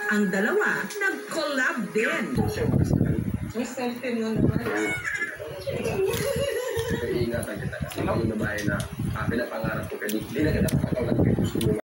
Ang dalawa nag-collab din. May selfie mo naman. Iingatan kita kasi yung babae na pinapangarap ko kay Dick. Hindi na kita pakatawag kay gusto mo.